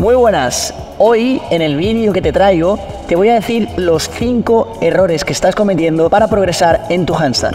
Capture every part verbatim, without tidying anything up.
Muy buenas, hoy en el vídeo que te traigo te voy a decir los cinco errores que estás cometiendo para progresar en tu handstand.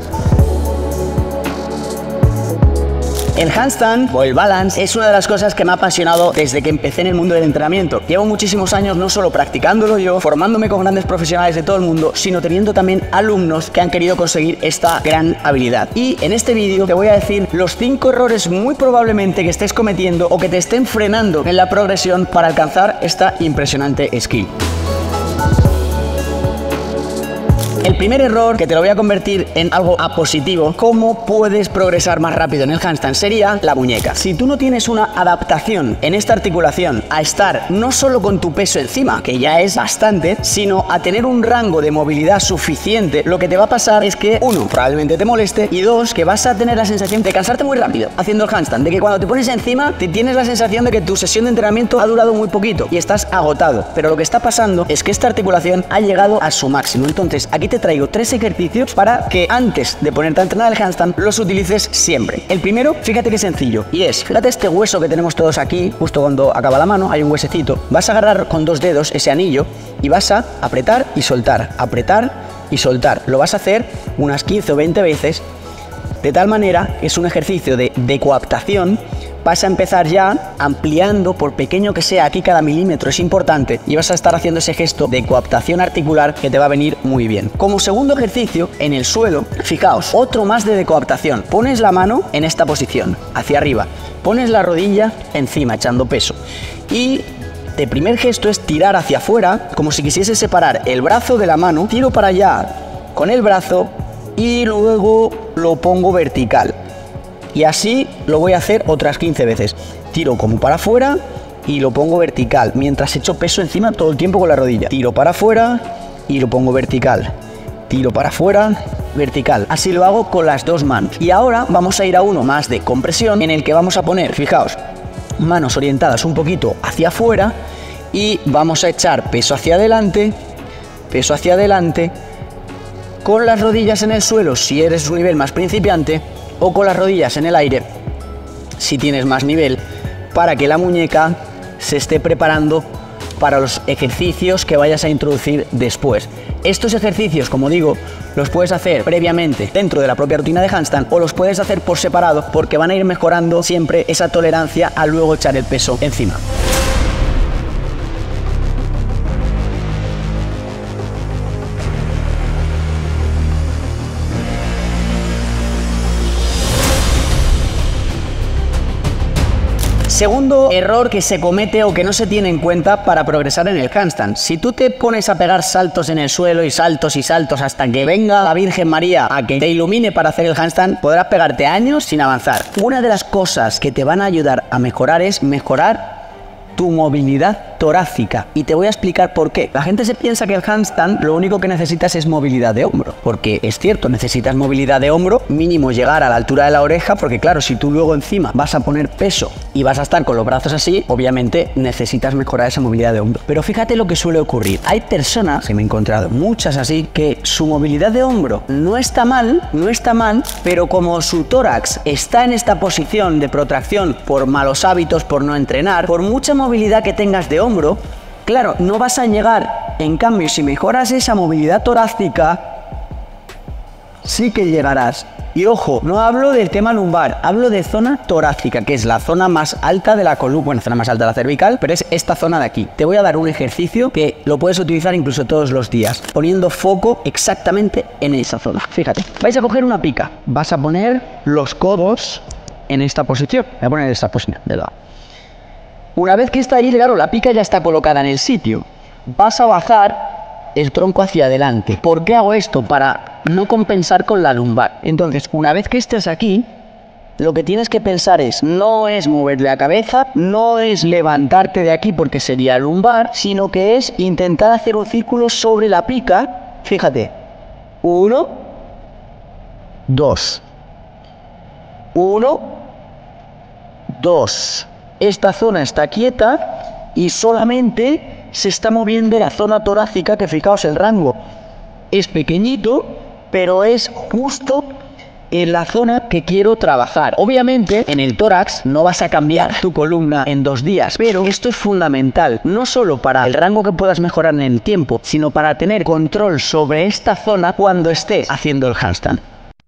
El handstand o el balance es una de las cosas que me ha apasionado desde que empecé en el mundo del entrenamiento. Llevo muchísimos años no solo practicándolo yo, formándome con grandes profesionales de todo el mundo, sino teniendo también alumnos que han querido conseguir esta gran habilidad. Y en este vídeo te voy a decir los cinco errores muy probablemente que estés cometiendo o que te estén frenando en la progresión para alcanzar esta impresionante skill. El primer error, que te lo voy a convertir en algo a positivo, cómo puedes progresar más rápido en el handstand, sería la muñeca. Si tú no tienes una adaptación en esta articulación a estar no solo con tu peso encima, que ya es bastante, sino a tener un rango de movilidad suficiente, lo que te va a pasar es que, uno, probablemente te moleste, y dos, que vas a tener la sensación de cansarte muy rápido haciendo el handstand, de que cuando te pones encima, te tienes la sensación de que tu sesión de entrenamiento ha durado muy poquito y estás agotado. Pero lo que está pasando es que esta articulación ha llegado a su máximo. Entonces, aquí te traigo tres ejercicios para que antes de ponerte a entrenar el handstand los utilices siempre. El primero, fíjate qué sencillo, y es, fíjate este hueso que tenemos todos aquí, justo cuando acaba la mano, hay un huesecito. Vas a agarrar con dos dedos ese anillo y vas a apretar y soltar, apretar y soltar. Lo vas a hacer unas quince o veinte veces, de tal manera que es un ejercicio de, de coaptación. Vas a empezar ya ampliando, por pequeño que sea, aquí cada milímetro es importante, y vas a estar haciendo ese gesto de coaptación articular que te va a venir muy bien. Como segundo ejercicio, en el suelo, fijaos, otro más de decoaptación. Pones la mano en esta posición, hacia arriba, pones la rodilla encima, echando peso, y el primer gesto es tirar hacia afuera, como si quisiese separar el brazo de la mano, tiro para allá con el brazo y luego lo pongo vertical. Y así lo voy a hacer otras quince veces. Tiro como para afuera y lo pongo vertical, mientras echo peso encima todo el tiempo con la rodilla. Tiro para afuera y lo pongo vertical. Tiro para afuera, vertical. Así lo hago con las dos manos. Y ahora vamos a ir a uno más de compresión, en el que vamos a poner, fijaos, manos orientadas un poquito hacia afuera y vamos a echar peso hacia adelante, peso hacia adelante, con las rodillas en el suelo si eres un nivel más principiante, o con las rodillas en el aire si tienes más nivel, para que la muñeca se esté preparando para los ejercicios que vayas a introducir después. Estos ejercicios, como digo, los puedes hacer previamente dentro de la propia rutina de handstand o los puedes hacer por separado, porque van a ir mejorando siempre esa tolerancia a luego echar el peso encima. Segundo error que se comete o que no se tiene en cuenta para progresar en el handstand. Si tú te pones a pegar saltos en el suelo y saltos y saltos hasta que venga la Virgen María a que te ilumine para hacer el handstand, podrás pegarte años sin avanzar. Una de las cosas que te van a ayudar a mejorar es mejorar tu movilidad torácica, y te voy a explicar por qué. La gente se piensa que el handstand lo único que necesitas es movilidad de hombro, porque es cierto, necesitas movilidad de hombro, mínimo llegar a la altura de la oreja, porque claro, si tú luego encima vas a poner peso y vas a estar con los brazos así, obviamente necesitas mejorar esa movilidad de hombro. Pero fíjate lo que suele ocurrir. Hay personas, que me he encontrado muchas así, que su movilidad de hombro no está mal, no está mal, pero como su tórax está en esta posición de protracción por malos hábitos, por no entrenar, por mucha movilidad que tengas de hombro, claro, no vas a llegar. En cambio, si mejoras esa movilidad torácica, sí que llegarás. Y ojo, no hablo del tema lumbar, hablo de zona torácica, que es la zona más alta de la columna, bueno, zona más alta de la cervical, pero es esta zona de aquí. Te voy a dar un ejercicio que lo puedes utilizar incluso todos los días, poniendo foco exactamente en esa zona. Fíjate, vais a coger una pica, vas a poner los codos en esta posición. Voy a poner esta posición de lado. Una vez que está ahí, claro, la pica ya está colocada en el sitio. Vas a bajar el tronco hacia adelante. ¿Por qué hago esto? Para no compensar con la lumbar. Entonces, una vez que estés aquí, lo que tienes que pensar es, no es mover la cabeza, no es levantarte de aquí porque sería lumbar, sino que es intentar hacer un círculo sobre la pica. Fíjate, uno, dos, uno, dos. Esta zona está quieta y solamente se está moviendo la zona torácica, que fijaos, el rango es pequeñito, pero es justo en la zona que quiero trabajar. Obviamente, en el tórax no vas a cambiar tu columna en dos días, pero esto es fundamental, no solo para el rango que puedas mejorar en el tiempo, sino para tener control sobre esta zona cuando estés haciendo el handstand.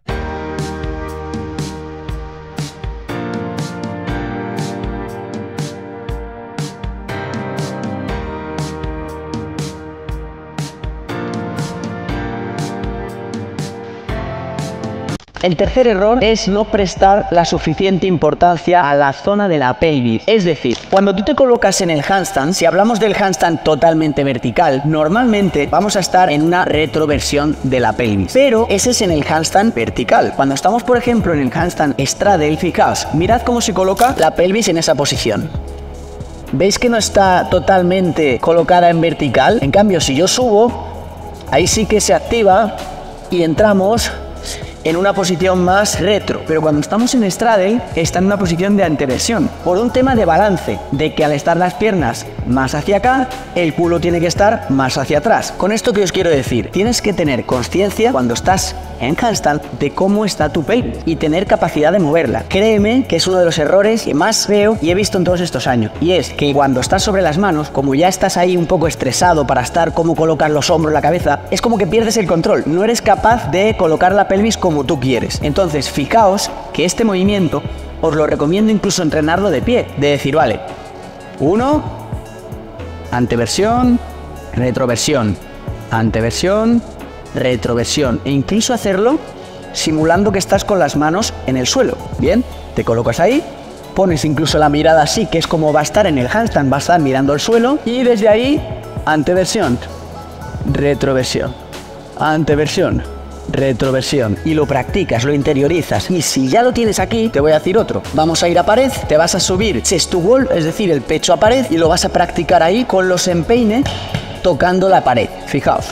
El tercer error es no prestar la suficiente importancia a la zona de la pelvis. Es decir, cuando tú te colocas en el handstand, si hablamos del handstand totalmente vertical, normalmente vamos a estar en una retroversión de la pelvis. Pero ese es en el handstand vertical. Cuando estamos, por ejemplo, en el handstand straddle, fijaos, mirad cómo se coloca la pelvis en esa posición. ¿Veis que no está totalmente colocada en vertical? En cambio, si yo subo, ahí sí que se activa y entramos en una posición más retro, pero cuando estamos en straddle está en una posición de anteversión, por un tema de balance, de que al estar las piernas más hacia acá, el culo tiene que estar más hacia atrás. Con esto que os quiero decir, tienes que tener conciencia cuando estás en handstand de cómo está tu pelvis y tener capacidad de moverla. Créeme que es uno de los errores que más veo y he visto en todos estos años, y es que cuando estás sobre las manos, como ya estás ahí un poco estresado para estar cómo colocar los hombros, la cabeza, es como que pierdes el control, no eres capaz de colocar la pelvis como como tú quieres. Entonces, fijaos que este movimiento os lo recomiendo incluso entrenarlo de pie, de decir, vale, uno, anteversión, retroversión, anteversión, retroversión, e incluso hacerlo simulando que estás con las manos en el suelo. Bien, te colocas ahí, pones incluso la mirada así, que es como va a estar en el handstand, va a estar mirando el suelo, y desde ahí, anteversión, retroversión, anteversión, retroversión, y lo practicas, lo interiorizas. Y si ya lo tienes aquí, te voy a decir otro. Vamos a ir a pared, te vas a subir chest to wall, es decir, el pecho a pared, y lo vas a practicar ahí con los empeines tocando la pared. Fijaos,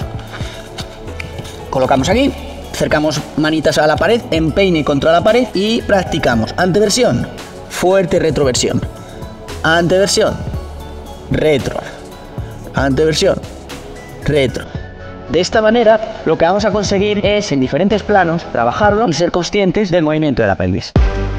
colocamos aquí, acercamos manitas a la pared, empeine contra la pared y practicamos anteversión, fuerte retroversión, anteversión, retro, anteversión, retro. De esta manera, lo que vamos a conseguir es, en diferentes planos, trabajarlo y ser conscientes del movimiento de la pelvis.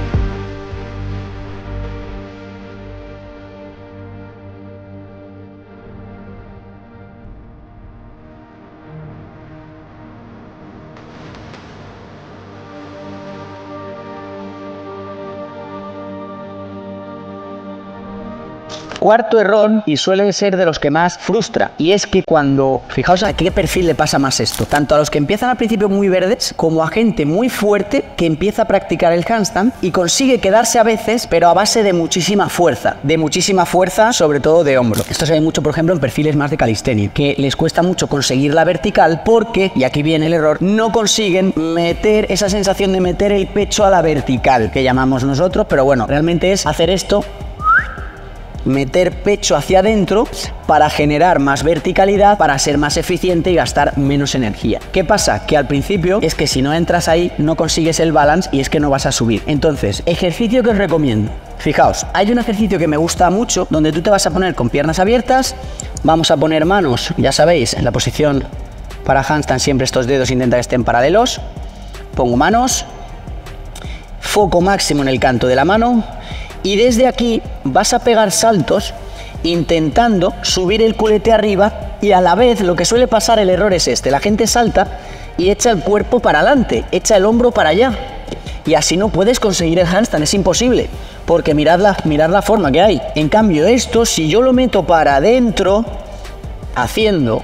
Cuarto error, y suele ser de los que más frustra, y es que cuando, fijaos a qué perfil le pasa más esto, tanto a los que empiezan al principio muy verdes, como a gente muy fuerte que empieza a practicar el handstand y consigue quedarse a veces, pero a base de muchísima fuerza, de muchísima fuerza, sobre todo de hombro. Esto se ve mucho, por ejemplo, en perfiles más de calistenia, que les cuesta mucho conseguir la vertical porque, y aquí viene el error, no consiguen meter esa sensación de meter el pecho a la vertical, que llamamos nosotros, pero bueno, realmente es hacer esto, meter pecho hacia adentro para generar más verticalidad, para ser más eficiente y gastar menos energía. ¿Qué pasa? Que al principio es que si no entras ahí no consigues el balance y es que no vas a subir. Entonces, ejercicio que os recomiendo. Fijaos, hay un ejercicio que me gusta mucho donde tú te vas a poner con piernas abiertas, vamos a poner manos, ya sabéis, en la posición para handstand siempre estos dedos intenta que estén paralelos, pongo manos, foco máximo en el canto de la mano, y desde aquí vas a pegar saltos intentando subir el culete arriba, y a la vez lo que suele pasar, el error es este, la gente salta y echa el cuerpo para adelante, echa el hombro para allá, y así no puedes conseguir el handstand, es imposible, porque mirad la, mirad la forma que hay. En cambio esto, si yo lo meto para adentro haciendo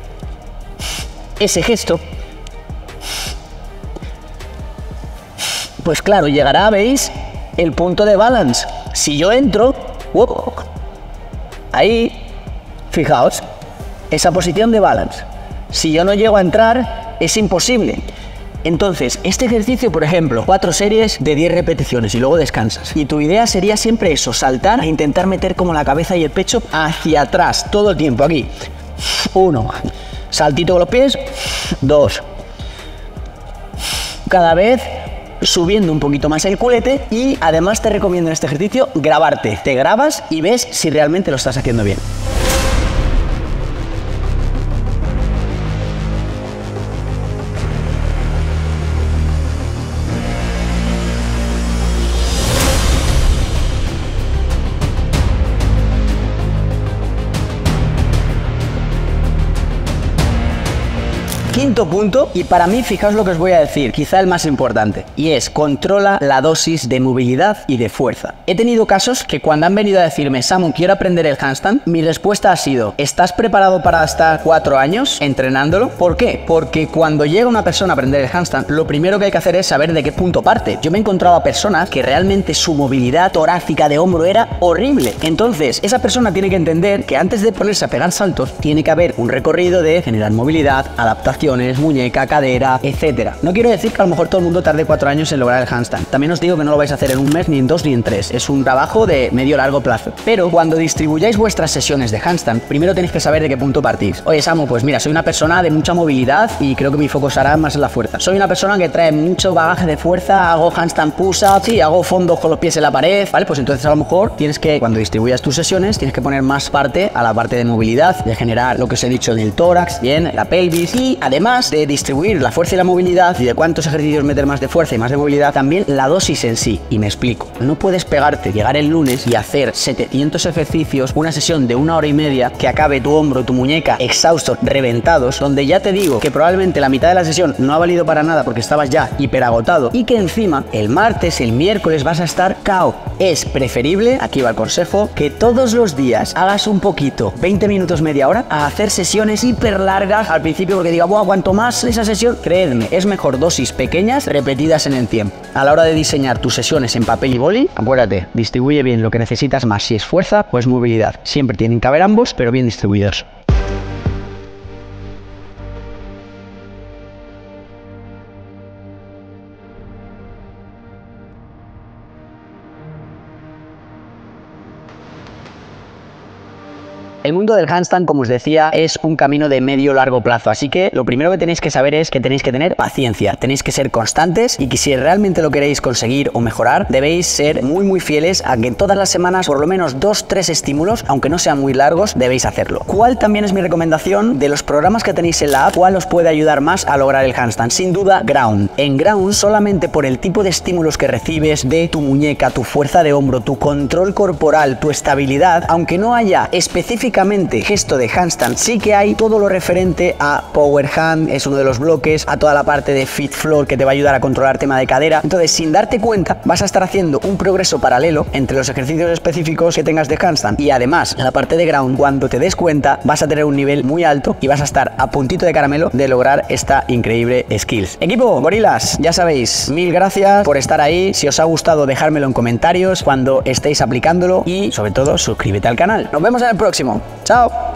ese gesto, pues claro, llegará, ¿veis?, el punto de balance. Si yo entro, ¡wop!, ahí, fijaos, esa posición de balance. Si yo no llego a entrar, es imposible. Entonces, este ejercicio, por ejemplo, cuatro series de diez repeticiones y luego descansas. Y tu idea sería siempre eso, saltar e intentar meter como la cabeza y el pecho hacia atrás, todo el tiempo, aquí. Uno, saltito con los pies, dos. Cada vez subiendo un poquito más el culete, y además te recomiendo en este ejercicio grabarte. Te grabas y ves si realmente lo estás haciendo bien. quinto punto, y para mí, fijaos lo que os voy a decir, quizá el más importante, y es controla la dosis de movilidad y de fuerza. He tenido casos que cuando han venido a decirme, Samu, quiero aprender el handstand, mi respuesta ha sido, ¿estás preparado para estar cuatro años entrenándolo? ¿Por qué? Porque cuando llega una persona a aprender el handstand, lo primero que hay que hacer es saber de qué punto parte. Yo me he encontrado a personas que realmente su movilidad torácica de hombro era horrible. Entonces, esa persona tiene que entender que antes de ponerse a pegar saltos, tiene que haber un recorrido de generar movilidad, adaptaciones, muñeca, cadera, etcétera. No quiero decir que a lo mejor todo el mundo tarde cuatro años en lograr el handstand. También os digo que no lo vais a hacer en un mes, ni en dos, ni en tres. Es un trabajo de medio largo plazo. Pero cuando distribuyáis vuestras sesiones de handstand, primero tenéis que saber de qué punto partís. Oye, Samu, pues mira, soy una persona de mucha movilidad y creo que mi foco será más en la fuerza. Soy una persona que trae mucho bagaje de fuerza, hago handstand push-ups, sí, hago fondos con los pies en la pared, ¿vale? Pues entonces a lo mejor tienes que, cuando distribuyas tus sesiones, tienes que poner más parte a la parte de movilidad, de generar lo que os he dicho del tórax, bien, la pelvis, y además de distribuir la fuerza y la movilidad y de cuántos ejercicios meter más de fuerza y más de movilidad, también la dosis en sí. Y me explico, no puedes pegarte, llegar el lunes y hacer setecientos ejercicios, una sesión de una hora y media que acabe tu hombro, tu muñeca exhaustos, reventados, donde ya te digo que probablemente la mitad de la sesión no ha valido para nada porque estabas ya hiperagotado y que encima el martes, el miércoles vas a estar K O. Es preferible, aquí va el consejo, que todos los días hagas un poquito, veinte minutos, media hora, a hacer sesiones hiper largas al principio porque diga, wow, cuanto más esa sesión, creedme, es mejor dosis pequeñas repetidas en el tiempo. A la hora de diseñar tus sesiones en papel y boli, acuérdate, distribuye bien lo que necesitas más. Si es fuerza, pues movilidad. Siempre tienen que haber ambos, pero bien distribuidos. El mundo del handstand, como os decía, es un camino de medio largo plazo, así que lo primero que tenéis que saber es que tenéis que tener paciencia, tenéis que ser constantes y que si realmente lo queréis conseguir o mejorar, debéis ser muy muy fieles a que todas las semanas por lo menos dos, tres estímulos, aunque no sean muy largos, debéis hacerlo. ¿Cuál también es mi recomendación? De los programas que tenéis en la app, ¿cuál os puede ayudar más a lograr el handstand? Sin duda, Ground. En Ground, solamente por el tipo de estímulos que recibes de tu muñeca, tu fuerza de hombro, tu control corporal, tu estabilidad, aunque no haya específicamente gesto de handstand, sí que hay todo lo referente a power hand, es uno de los bloques, a toda la parte de fit floor que te va a ayudar a controlar tema de cadera. Entonces, sin darte cuenta, vas a estar haciendo un progreso paralelo entre los ejercicios específicos que tengas de handstand y además la parte de ground. Cuando te des cuenta, vas a tener un nivel muy alto y vas a estar a puntito de caramelo de lograr esta increíble skills. Equipo, gorilas, ya sabéis, mil gracias por estar ahí. Si os ha gustado, dejármelo en comentarios cuando estéis aplicándolo y sobre todo, suscríbete al canal. Nos vemos en el próximo. Chao.